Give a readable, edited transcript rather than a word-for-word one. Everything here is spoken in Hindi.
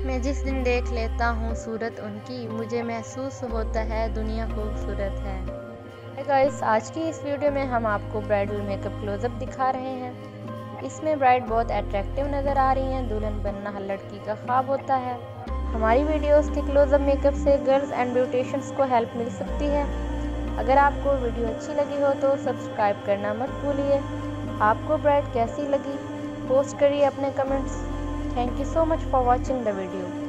मैं जिस दिन देख लेता हूँ सूरत उनकी, मुझे महसूस होता है दुनिया खूबसूरत है। हाय गाइस, आज की इस वीडियो में हम आपको ब्राइडल मेकअप क्लोजअप दिखा रहे हैं। इसमें ब्राइड बहुत अट्रैक्टिव नज़र आ रही हैं। दुल्हन बनना हर लड़की का ख्वाब होता है। हमारी वीडियोस के क्लोजअप मेकअप से गर्ल्स एंड ब्यूटिशियंस को हेल्प मिल सकती है। अगर आपको वीडियो अच्छी लगी हो तो सब्सक्राइब करना मत भूलिए। आपको ब्राइड कैसी लगी पोस्ट करिए अपने comments. Thank you so much for watching the video.